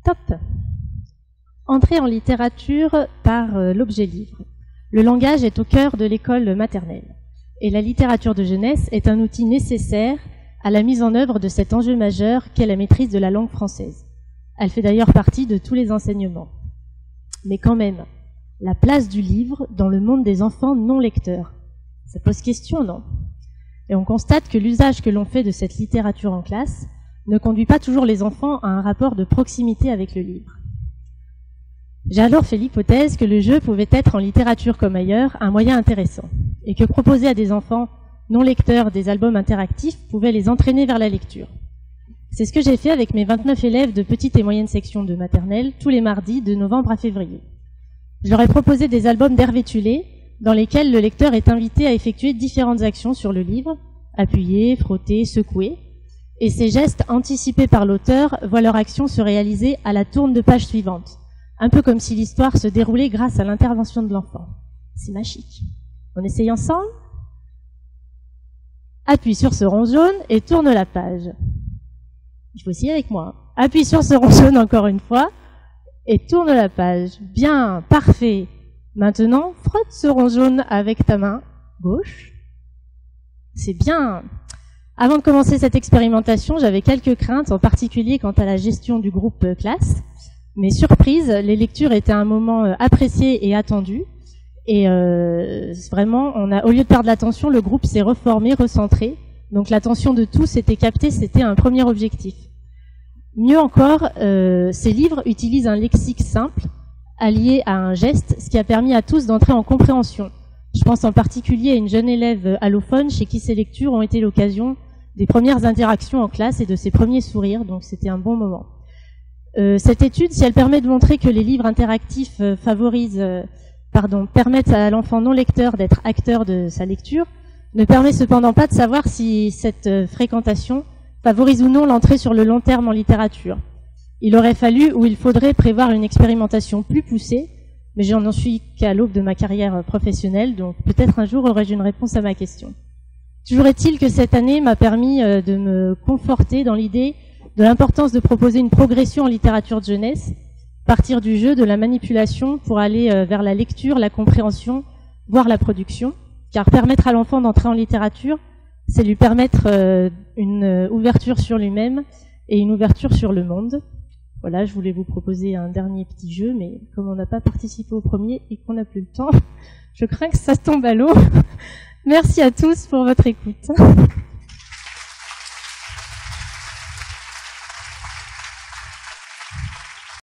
Top. Entrée en littérature par l'objet livre. Le langage est au cœur de l'école maternelle. Et la littérature de jeunesse est un outil nécessaire à la mise en œuvre de cet enjeu majeur qu'est la maîtrise de la langue française. Elle fait d'ailleurs partie de tous les enseignements. Mais quand même, la place du livre dans le monde des enfants non lecteurs. Ça pose question, non? Et on constate que l'usage que l'on fait de cette littérature en classe ne conduit pas toujours les enfants à un rapport de proximité avec le livre. J'ai alors fait l'hypothèse que le jeu pouvait être en littérature comme ailleurs un moyen intéressant, et que proposer à des enfants non lecteurs des albums interactifs pouvait les entraîner vers la lecture. C'est ce que j'ai fait avec mes 29 élèves de petite et moyenne section de maternelle tous les mardis de novembre à février. Je leur ai proposé des albums d'Hervé Tullet dans lesquels le lecteur est invité à effectuer différentes actions sur le livre, appuyer, frotter, secouer, et ces gestes anticipés par l'auteur voient leur action se réaliser à la tourne de page suivante, un peu comme si l'histoire se déroulait grâce à l'intervention de l'enfant. C'est magique. On essaye ensemble? Appuie sur ce rond jaune et tourne la page. Il faut essayer avec moi. Appuie sur ce rond jaune encore une fois et tourne la page. Bien, parfait. Maintenant, frotte ce rond jaune avec ta main gauche. C'est bien. Avant de commencer cette expérimentation, j'avais quelques craintes, en particulier quant à la gestion du groupe classe. Mais surprise, les lectures étaient un moment apprécié et attendu. Et vraiment, au lieu de perdre l'attention, le groupe s'est reformé, recentré. Donc l'attention de tous était captée, c'était un premier objectif. Mieux encore, ces livres utilisent un lexique simple, allié à un geste, ce qui a permis à tous d'entrer en compréhension. Je pense en particulier à une jeune élève allophone chez qui ces lectures ont été l'occasion des premières interactions en classe et de ses premiers sourires, donc c'était un bon moment. Cette étude, si elle permet de montrer que les livres interactifs permettent à l'enfant non lecteur d'être acteur de sa lecture, ne permet cependant pas de savoir si cette fréquentation favorise ou non l'entrée sur le long terme en littérature. Il aurait fallu ou il faudrait prévoir une expérimentation plus poussée, mais je n'en suis qu'à l'aube de ma carrière professionnelle, donc peut-être un jour aurai-je une réponse à ma question. Toujours est-il que cette année m'a permis de me conforter dans l'idée de l'importance de proposer une progression en littérature de jeunesse, partir du jeu, de la manipulation pour aller vers la lecture, la compréhension, voire la production, car permettre à l'enfant d'entrer en littérature, c'est lui permettre une ouverture sur lui-même et une ouverture sur le monde. Voilà, je voulais vous proposer un dernier petit jeu, mais comme on n'a pas participé au premier et qu'on n'a plus le temps, je crains que ça tombe à l'eau. Merci à tous pour votre écoute.